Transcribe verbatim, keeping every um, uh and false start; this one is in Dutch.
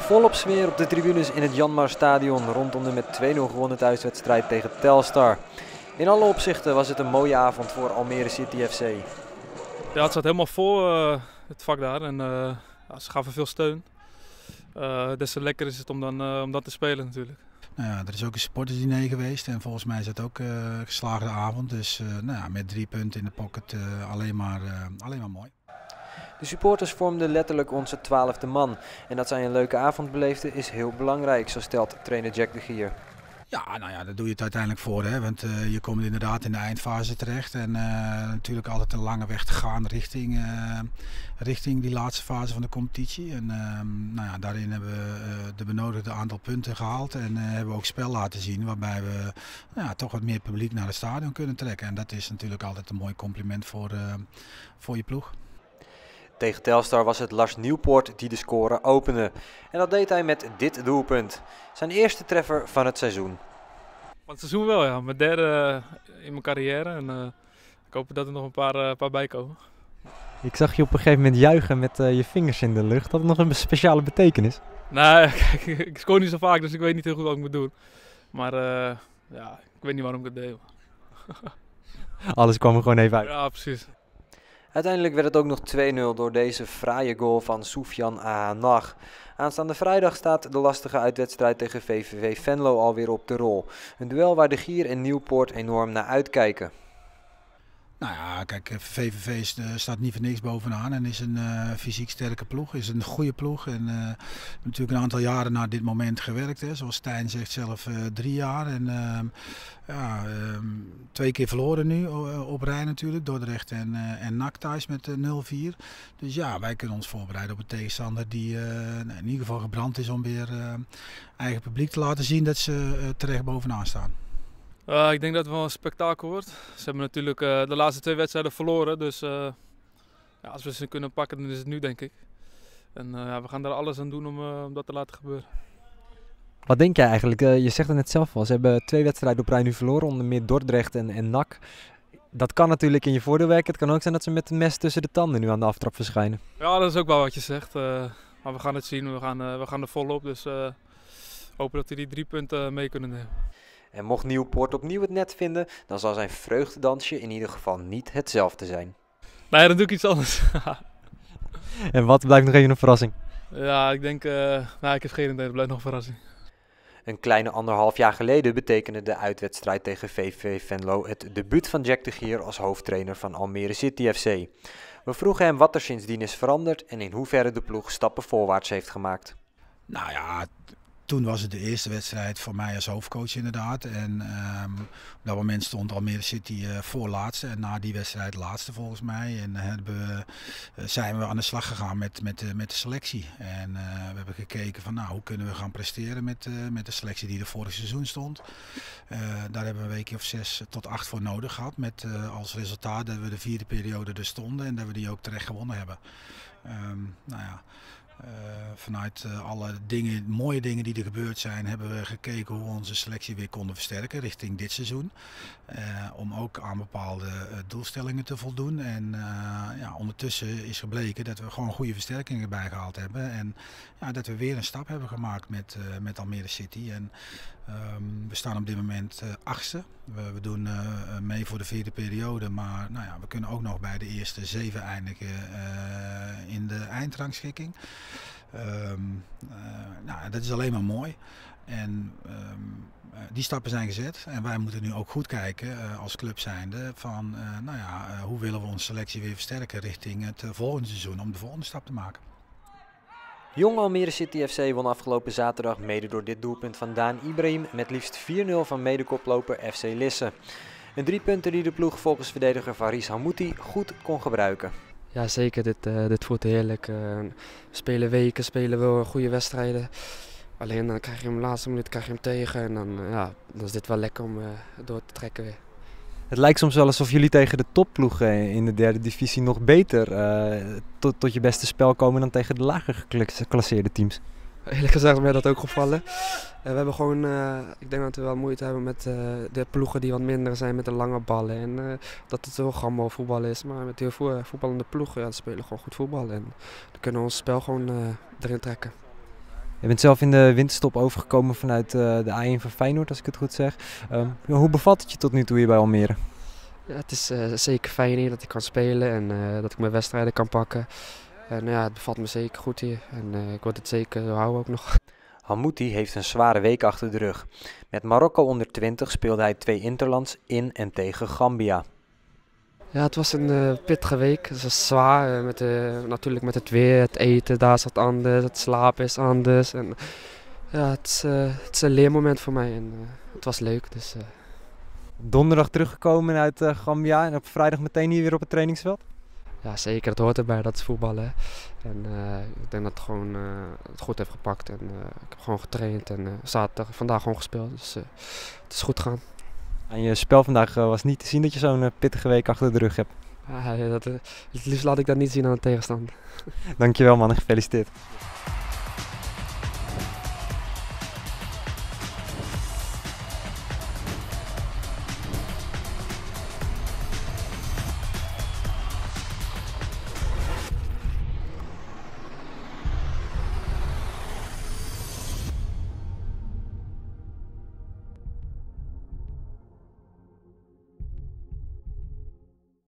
Volop sfeer op de tribunes in het Janmar Stadion rondom de met twee nul gewonnen thuiswedstrijd tegen Telstar. In alle opzichten was het een mooie avond voor Almere City F C. Ja, het zat helemaal vol, uh, het vak daar, en uh, ja, ze gaven veel steun. Uh, des te lekker is het om, dan, uh, om dat te spelen natuurlijk. Nou ja, er is ook een supportersdiner geweest en volgens mij is het ook uh, een geslaagde avond. Dus uh, nou ja, met drie punten in de pocket uh, alleen, maar, uh, alleen maar mooi. De supporters vormden letterlijk onze twaalfde man. En dat zij een leuke avond beleefden is heel belangrijk, zo stelt trainer Jack de Gier. Ja, nou ja, daar doe je het uiteindelijk voor, hè? Want uh, je komt inderdaad in de eindfase terecht en uh, natuurlijk altijd een lange weg te gaan richting, uh, richting die laatste fase van de competitie. En uh, nou ja, daarin hebben we uh, de benodigde aantal punten gehaald en uh, hebben we ook spel laten zien waarbij we nou ja, toch wat meer publiek naar het stadion kunnen trekken. En dat is natuurlijk altijd een mooi compliment voor, uh, voor je ploeg. Tegen Telstar was het Lars Nieuwpoort die de score opende. En dat deed hij met dit doelpunt. Zijn eerste treffer van het seizoen. Van het seizoen wel, ja. Mijn derde in mijn carrière. En uh, ik hoop dat er nog een paar, uh, paar bij komen. Ik zag je op een gegeven moment juichen met uh, je vingers in de lucht. Had het nog een speciale betekenis? Nee, kijk, ik scoor niet zo vaak, dus ik weet niet heel goed wat ik moet doen. Maar uh, ja, ik weet niet waarom ik het deed. Alles kwam er gewoon even uit. Ja, precies. Uiteindelijk werd het ook nog twee nul door deze fraaie goal van Soufiane Ahanach. Aanstaande vrijdag staat de lastige uitwedstrijd tegen V V V Venlo alweer op de rol. Een duel waar de Gier en Nieuwpoort enorm naar uitkijken. Nou ja, kijk, V V V staat niet voor niks bovenaan en is een uh, fysiek sterke ploeg, is een goede ploeg. En uh, natuurlijk een aantal jaren naar dit moment gewerkt, hè. Zoals Stijn zegt zelf uh, drie jaar. En uh, ja, uh, twee keer verloren nu uh, op rij natuurlijk, Dordrecht en, uh, en N A C thuis met uh, nul vier. Dus ja, wij kunnen ons voorbereiden op een tegenstander die uh, in ieder geval gebrand is om weer uh, eigen publiek te laten zien dat ze uh, terecht bovenaan staan. Uh, ik denk dat het wel een spektakel wordt. Ze hebben natuurlijk uh, de laatste twee wedstrijden verloren, dus uh, ja, als we ze kunnen pakken dan is het nu, denk ik. En uh, ja, we gaan er alles aan doen om, uh, om dat te laten gebeuren. Wat denk jij eigenlijk? Uh, je zegt het net zelf al, ze hebben twee wedstrijden op rij nu verloren, onder meer Dordrecht en, en N A C. Dat kan natuurlijk in je voordeel werken. Het kan ook zijn dat ze met een mes tussen de tanden nu aan de aftrap verschijnen. Ja, dat is ook wel wat je zegt. Uh, maar we gaan het zien, we gaan, uh, we gaan er volop, dus uh, hopen dat we die drie punten mee kunnen nemen. En mocht Nieuwpoort opnieuw het net vinden, dan zal zijn vreugdedansje in ieder geval niet hetzelfde zijn. Nee, dan doe ik iets anders. En wat blijft nog even een verrassing? Ja, ik denk, uh, nou, ik heb geen idee, het blijft nog een verrassing. Een kleine anderhalf jaar geleden betekende de uitwedstrijd tegen V V V Venlo het debuut van Jack de Gier als hoofdtrainer van Almere City F C. We vroegen hem wat er sindsdien is veranderd en in hoeverre de ploeg stappen voorwaarts heeft gemaakt. Nou ja, toen was het de eerste wedstrijd voor mij als hoofdcoach inderdaad. En um, op dat moment stond Almere City uh, voorlaatste en na die wedstrijd laatste volgens mij. En uh, hebben we, uh, zijn we aan de slag gegaan met, met, uh, met de selectie. En uh, we hebben gekeken van nou, hoe kunnen we gaan presteren met, uh, met de selectie die er vorig seizoen stond. Uh, daar hebben we een weekje of zes tot acht voor nodig gehad. Met uh, als resultaat dat we de vierde periode er stonden en dat we die ook terecht gewonnen hebben. Um, nou ja. Uh, vanuit uh, alle dingen, mooie dingen die er gebeurd zijn, hebben we gekeken hoe we onze selectie weer konden versterken richting dit seizoen. Uh, om ook aan bepaalde uh, doelstellingen te voldoen. En uh, ja, ondertussen is gebleken dat we gewoon goede versterkingen erbij gehaald hebben. En ja, dat we weer een stap hebben gemaakt met, uh, met Almere City. En um, we staan op dit moment uh, achtste. We, we doen uh, mee voor de vierde periode, maar nou ja, we kunnen ook nog bij de eerste zeven eindigen uh, in de eindrangschikking. Um, uh, nou, dat is alleen maar mooi. En um, uh, die stappen zijn gezet en wij moeten nu ook goed kijken uh, als club zijnde van uh, nou ja, uh, hoe willen we onze selectie weer versterken richting het uh, volgende seizoen om de volgende stap te maken. Jong Almere City F C won afgelopen zaterdag mede door dit doelpunt van Daan Ibrahim met liefst vier nul van medekoploper F C Lisse. Een drie punten die de ploeg volgens verdediger Faris Hamouti goed kon gebruiken. Ja, zeker. Dit, uh, dit voelt heerlijk. Uh, we spelen weken, spelen wel goede wedstrijden. Alleen dan krijg je hem de laatste minuut krijg je hem tegen en dan, uh, ja, dan is dit wel lekker om uh, door te trekken weer. Het lijkt soms wel alsof jullie tegen de topploegen in de derde divisie nog beter uh, tot, tot je beste spel komen dan tegen de lager geclasseerde teams. Eerlijk gezegd is mij dat ook gevallen. Uh, we hebben gewoon, uh, ik denk dat we wel moeite hebben met uh, de ploegen die wat minder zijn met de lange ballen. En uh, dat het wel gammel voetbal is, maar met heel veel voetballende ploegen ja, spelen gewoon goed voetbal. En dan kunnen we ons spel gewoon uh, erin trekken. Je bent zelf in de winterstop overgekomen vanuit uh, de A één van Feyenoord, als ik het goed zeg. Um, hoe bevalt het je tot nu toe hier bij Almere? Ja, het is uh, zeker fijn hier dat ik kan spelen en uh, dat ik mijn wedstrijden kan pakken. En ja, het bevalt me zeker goed hier en uh, ik word het zeker houden ook nog. Hamouti heeft een zware week achter de rug. Met Marokko onder twintig speelde hij twee interlands in en tegen Gambia. Ja, het was een uh, pittige week. Het was zwaar, uh, met, uh, natuurlijk met het weer, het eten, daar is wat anders, het slapen is anders. En, ja, het is, uh, het is een leermoment voor mij en uh, het was leuk. Dus, uh. Donderdag teruggekomen uit uh, Gambia en op vrijdag meteen hier weer op het trainingsveld? Ja, zeker. Het hoort erbij, dat is voetballen. En uh, ik denk dat het gewoon uh, het goed heeft gepakt. En, uh, ik heb gewoon getraind en uh, zaterdag, vandaag gewoon gespeeld. Dus uh, het is goed gegaan. En je spel vandaag uh, was niet te zien dat je zo'n uh, pittige week achter de rug hebt. Ja, dat, uh, het liefst laat ik dat niet zien aan de tegenstander. Dankjewel man en gefeliciteerd.